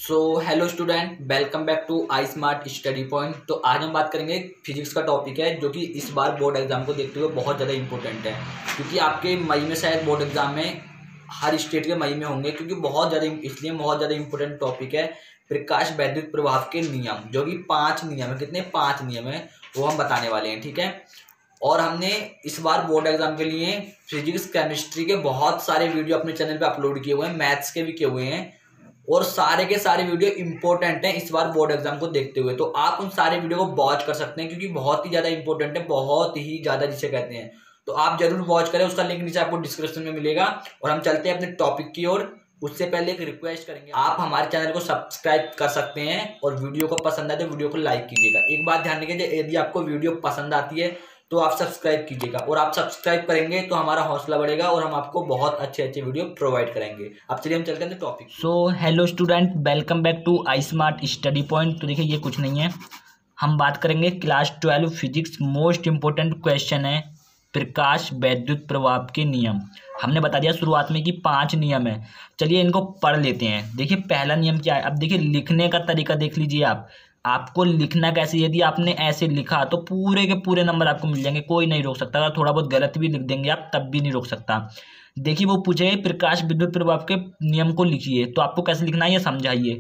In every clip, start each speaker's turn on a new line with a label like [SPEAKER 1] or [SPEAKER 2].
[SPEAKER 1] Hello student, welcome back to I smart study point. तो आज हम बात करेंगे फिजिक्स का टॉपिक है जो कि इस बार बोर्ड एग्जाम को देखते हुए बहुत ज़्यादा इंपॉर्टेंट है, क्योंकि आपके मई में शायद बोर्ड एग्जाम में हर स्टेट के मई में होंगे, क्योंकि इसलिए बहुत ज़्यादा इंपॉर्टेंट टॉपिक है। प्रकाश वैद्युत प्रभाव के नियम, जो कि 5 नियम है। कितने? 5 नियम है, वो हम बताने वाले हैं, ठीक है। और हमने इस बार बोर्ड एग्जाम के लिए फिजिक्स केमिस्ट्री के बहुत सारे वीडियो अपने चैनल पे अपलोड किए हुए हैं, मैथ्स के भी किए हुए हैं, और सारे के सारे वीडियो इंपॉर्टेंट हैं इस बार बोर्ड एग्जाम को देखते हुए। तो आप उन सारे वीडियो को वॉच कर सकते हैं, क्योंकि बहुत ही ज़्यादा इंपॉर्टेंट है, बहुत ही ज़्यादा जिसे कहते हैं। तो आप जरूर वॉच करें, उसका लिंक नीचे आपको डिस्क्रिप्शन में मिलेगा। और हम चलते हैं अपने टॉपिक की ओर। उससे पहले एक रिक्वेस्ट करेंगे, आप हमारे चैनल को सब्सक्राइब कर सकते हैं, और वीडियो को पसंद आए तो वीडियो को लाइक कीजिएगा। एक बात ध्यान रखिए, यदि आपको वीडियो पसंद आती है तो आप सब्सक्राइब कीजिएगा, और आप सब्सक्राइब करेंगे तो हमारा हौसला बढ़ेगा और हम आपको बहुत अच्छे अच्छे वीडियो प्रोवाइड करेंगे। अब चलिए हम चलते हैं topic.
[SPEAKER 2] Hello student, welcome back to I smart study point. तो देखिए, ये कुछ नहीं है, हम बात करेंगे class 12 physics most important question है प्रकाश वैद्युत प्रभाव के नियम। हमने बता दिया शुरुआत में कि 5 नियम है। चलिए इनको पढ़ लेते हैं। देखिए पहला नियम क्या है। अब देखिए लिखने का तरीका देख लीजिए। आपको लिखना कैसे, यदि आपने ऐसे लिखा तो पूरे के पूरे नंबर आपको मिल जाएंगे, कोई नहीं रोक सकता। अगर थोड़ा बहुत गलत भी लिख देंगे आप तब भी नहीं रोक सकता। देखिए वो पूछे प्रकाश विद्युत प्रभाव के नियम को लिखिए, तो आपको कैसे लिखना है ये समझाइए।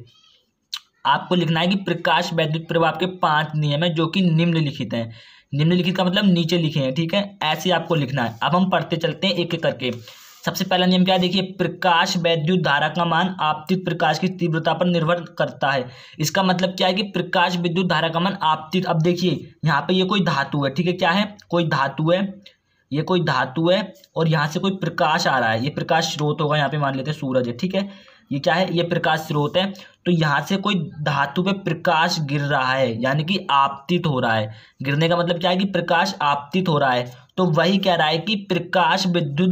[SPEAKER 2] आपको लिखना है कि प्रकाश वैद्युत प्रभाव के 5 नियम है जो कि निम्नलिखित हैं। निम्नलिखित का मतलब नीचे लिखे हैं, ठीक है, ऐसे आपको लिखना है। अब हम पढ़ते चलते हैं एक एक करके। सबसे पहला नियम क्या है, देखिए प्रकाश वैद्युत धारा का मान आपतित प्रकाश की तीव्रता पर निर्भर करता है। इसका मतलब क्या है कि प्रकाश विद्युत धारा का मान आपतित। अब देखिए यहाँ पे ये कोई धातु है, ठीक है, क्या है, कोई धातु है, ये कोई धातु है, और यहाँ से कोई प्रकाश आ रहा है। ये प्रकाश स्रोत होगा, यहाँ पे मान लेते हैं सूरज है, ठीक है, ये क्या है, ये प्रकाश स्रोत है। तो यहाँ से कोई धातु पे प्रकाश गिर रहा है, यानी कि आपतित हो रहा है। गिरने का मतलब क्या है कि प्रकाश आपतित हो रहा है। तो वही कह रहा है कि प्रकाश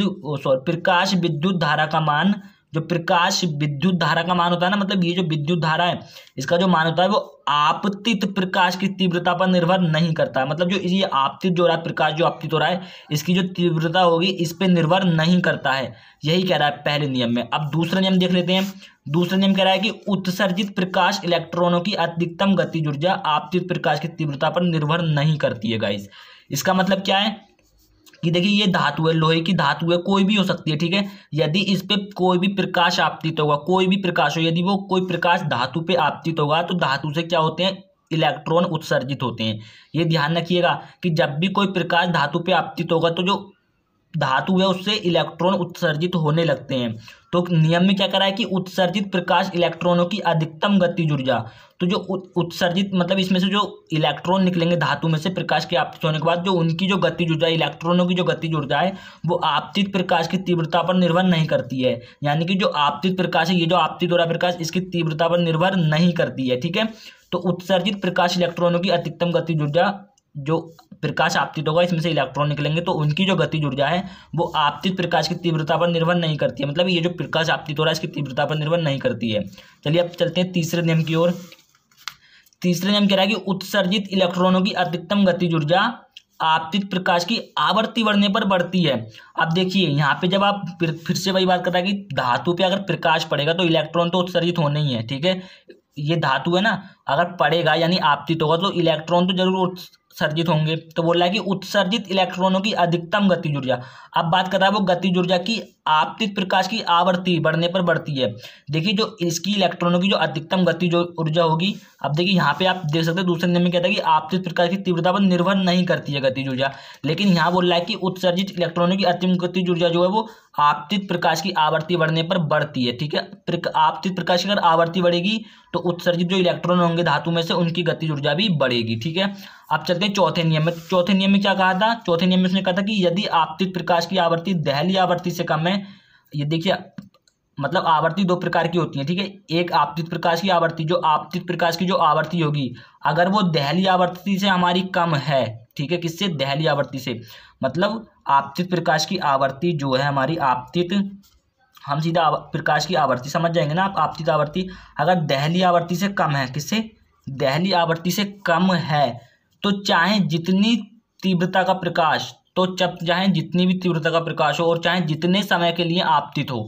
[SPEAKER 2] विद्युत धारा का मान, जो प्रकाश विद्युत धारा का मान होता है ना, मतलब ये जो विद्युत धारा है इसका जो मान होता है वो आपतित प्रकाश की तीव्रता पर निर्भर नहीं करता है। मतलब जो ये आपतित जो रहा है, प्रकाश जो आपतित हो रहा है, इसकी जो तीव्रता होगी इस पे निर्भर नहीं करता है। यही कह रहा है पहले नियम में। अब दूसरा नियम देख लेते हैं। दूसरा नियम कह रहा है कि उत्सर्जित प्रकाश इलेक्ट्रॉनों की अधिकतम गतिज ऊर्जा आपतित प्रकाश की तीव्रता पर निर्भर नहीं करती है गाइस। इसका मतलब क्या है कि देखिए ये धातु है, लोहे की धातु है, कोई भी हो सकती है, ठीक है। यदि इस पे कोई भी प्रकाश आपतित होगा, कोई भी प्रकाश हो, यदि वो कोई प्रकाश धातु पे आपतित होगा तो धातु से क्या होते हैं, इलेक्ट्रॉन उत्सर्जित होते हैं। ये ध्यान रखिएगा कि जब भी कोई प्रकाश धातु पे आपतित होगा तो जो धातु है उससे इलेक्ट्रॉन उत्सर्जित होने लगते हैं। तो नियम में क्या करा है कि उत्सर्जित प्रकाश इलेक्ट्रॉनों की अधिकतम गतिज ऊर्जा, तो जो उत्सर्जित मतलब इसमें से जो इलेक्ट्रॉन निकलेंगे धातु में से प्रकाश के आपतित होने के बाद, जो उनकी जो गतिज ऊर्जा, इलेक्ट्रॉनों की जो गतिज ऊर्जा है वो आपतित प्रकाश की तीव्रता पर निर्भर नहीं करती है। यानी कि जो आपतित प्रकाश है, ये जो आपतित हो रहा है प्रकाश, इसकी तीव्रता पर निर्भर नहीं करती है, ठीक है। तो उत्सर्जित प्रकाश इलेक्ट्रॉनों की अधिकतम गतिज ऊर्जा, जो प्रकाश आपतित होगा इसमें से इलेक्ट्रॉन निकलेंगे तो उनकी जो गतिज ऊर्जा है वो आपतित प्रकाश की तीव्रता पर निर्भर नहीं करती है। मतलब ये जो प्रकाश आपतित हो रहा है इसकी तीव्रता पर निर्भर नहीं करती है। चलिए अब चलते हैं तीसरे नियम की ओर। तीसरे नियम कह रहा है कि उत्सर्जित इलेक्ट्रॉनों की अधिकतम गतिज ऊर्जा आपतित प्रकाश की आवर्ती बढ़ने पर बढ़ती है। अब देखिए यहाँ पे जब आप फिर से वही बात कर रहा है कि धातु पे अगर प्रकाश पड़ेगा तो इलेक्ट्रॉन तो उत्सर्जित होने ही है, ठीक है। ये धातु है ना, अगर पड़ेगा यानी आपतित होगा तो इलेक्ट्रॉन तो जरूर उत्सर्जित होंगे। तो बोल रहा है कि उत्सर्जित इलेक्ट्रॉनों की अधिकतम गतिज ऊर्जा, अब बात कर रहा है वो गतिज ऊर्जा की आपतित प्रकाश की आवर्ती बढ़ने पर बढ़ती है। देखिए जो इसकी इलेक्ट्रॉनों की जो अधिकतम गतिज ऊर्जा होगी, अब देखिए यहाँ पे आप देख सकते हैं दूसरे नियम में कहता है कि आपतित प्रकाश की तीव्रता पर निर्भर नहीं करती है गतिज ऊर्जा, लेकिन यहाँ बोल रहा है कि उत्सर्जित इलेक्ट्रॉनों की अंतिम गतिज ऊर्जा जो है वो आपतित प्रकाश की आवर्ती बढ़ने पर बढ़ती है, ठीक है। आपतित प्रकाश की अगर आवर्ती बढ़ेगी तो उत्सर्जित जो इलेक्ट्रॉन होंगे धातु में से उनकी गतिज ऊर्जा भी बढ़ेगी, ठीक है। अब चलते हैं चौथे नियम में। चौथे नियम में क्या कहा था, चौथे नियम में उसने कहा था कि यदि आपतित प्रकाश की आवर्ती दहली आवर्ती से कम है, ये देखिए मतलब आवर्ती 2 प्रकार की होती है, ठीक है। एक आपतित प्रकाश की आवर्ती, जो आपतित प्रकाश की जो आवर्ती होगी अगर वो दहली आवर्ती से हमारी कम है, ठीक है, किससे, दहली आवर्ती से, मतलब आपतित प्रकाश की आवर्ती जो है हमारी आपतित, हम सीधा प्रकाश की आवर्ती समझ जाएंगे ना आप, आपतित आवर्ती अगर दहली आवर्ती से कम है, किससे, दहली आवर्ती से कम है, तो चाहे जितनी तीव्रता का प्रकाश, तो चाहे जितनी भी तीव्रता का प्रकाश हो और चाहे जितने समय के लिए आपतित हो,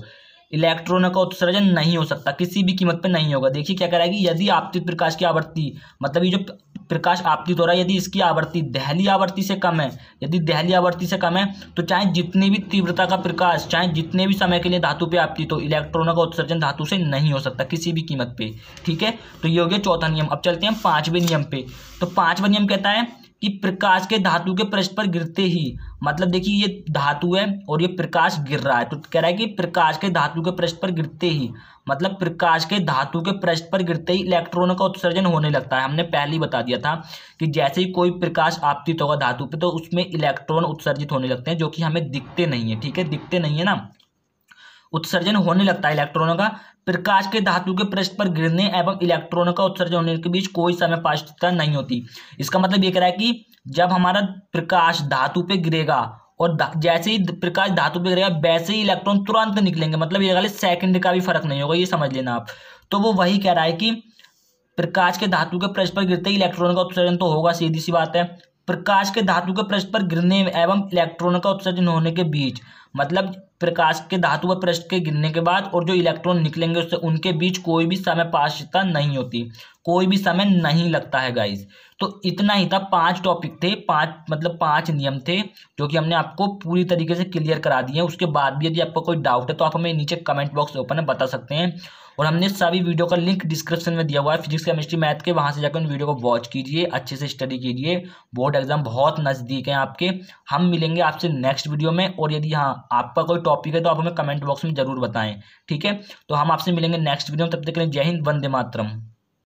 [SPEAKER 2] इलेक्ट्रॉनों का उत्सर्जन नहीं हो सकता, किसी भी कीमत पे नहीं होगा। देखिए क्या करेगी, यदि आपतित प्रकाश की आवृत्ति, मतलब ये जो प्रकाश आपतित हो रहा है, यदि इसकी आवृत्ति दहली आवृत्ति से कम है, यदि दहली आवृत्ति से कम है तो चाहे जितनी भी तीव्रता का प्रकाश, चाहे जितने भी समय के लिए धातु पे आपतित हो, इलेक्ट्रॉनों का उत्सर्जन धातु से नहीं हो सकता किसी भी कीमत पे। ठीक है, तो ये हो गया चौथा नियम। अब चलते हैं पांचवें नियम पे। तो पांचवा नियम कहता है कि प्रकाश के धातु के पृष्ठ पर गिरते ही, मतलब देखिए ये धातु है और ये प्रकाश गिर रहा है, तो कह रहा है कि प्रकाश के धातु के पृष्ठ पर गिरते ही, मतलब प्रकाश के धातु के पृष्ठ पर गिरते ही इलेक्ट्रॉनों का उत्सर्जन होने लगता है। हमने पहले ही बता दिया था कि जैसे ही कोई प्रकाश आपतित होगा धातु पे तो उसमें इलेक्ट्रॉन उत्सर्जित होने लगते हैं, जो कि हमें दिखते नहीं है। ठीक है, दिखते नहीं है ना, उत्सर्जन होने लगता है इलेक्ट्रॉनों का। प्रकाश के धातु के पृष्ठ पर गिरने एवं इलेक्ट्रॉनों का उत्सर्जन होने के बीच कोई समय पारगम्यता नहीं होती। इसका मतलब ये कह रहा है कि जब हमारा प्रकाश धातु पे गिरेगा और जैसे ही प्रकाश धातु पे गिरेगा वैसे ही इलेक्ट्रॉन तुरंत निकलेंगे, मतलब ये खाली सेकंड का भी फर्क नहीं होगा, ये समझ लेना आप। तो वो वही कह रहा है कि प्रकाश के धातु के पृष्ठ पर गिरते ही इलेक्ट्रॉन का उत्सर्जन तो होगा, सीधी सी बात है। प्रकाश के धातु के पृष्ठ पर गिरने एवं इलेक्ट्रॉनों का उत्सर्जन होने के बीच, मतलब प्रकाश के धातु पर पृष्ठ के गिरने के बाद और जो इलेक्ट्रॉन निकलेंगे उससे, उनके बीच कोई भी समय पारगम्यता नहीं होती, कोई भी समय नहीं लगता है गाइस। तो इतना ही था, 5 टॉपिक थे, 5 नियम थे जो कि हमने आपको पूरी तरीके से क्लियर करा दिए हैं। उसके बाद भी यदि आपको कोई डाउट है तो आप हमें नीचे कमेंट बॉक्स ओपन है बता सकते हैं, और हमने सभी वीडियो का लिंक डिस्क्रिप्शन में दिया हुआ है, फिजिक्स केमिस्ट्री मैथ के, वहां से जाकर उन वीडियो को वॉच कीजिए, अच्छे से स्टडी कीजिए। बोर्ड एग्जाम बहुत नज़दीक है आपके। हम मिलेंगे आपसे नेक्स्ट वीडियो में, और यदि हाँ आपका कोई टॉपिक है तो आप हमें कमेंट बॉक्स में जरूर बताएं। ठीक है, तो हम आपसे मिलेंगे नेक्स्ट वीडियो में, तब तक के लिए जय हिंद, वंदे मातरम।